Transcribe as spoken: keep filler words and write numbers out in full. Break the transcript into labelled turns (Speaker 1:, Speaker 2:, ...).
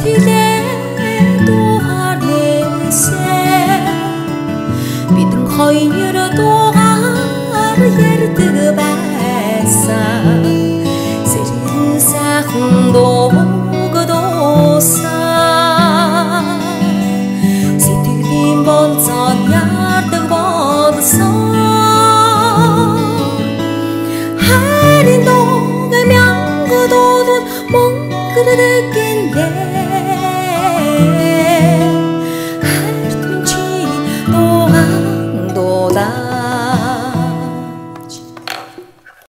Speaker 1: тилээ дуугаар нээсээ бидэн хоёр дуугаар ярьдаг байсан сэргэн сайхан дуугдуулсан сэтгэлийн болцоод яардаг болсон хайрын дууг мянгад дуулууд монгол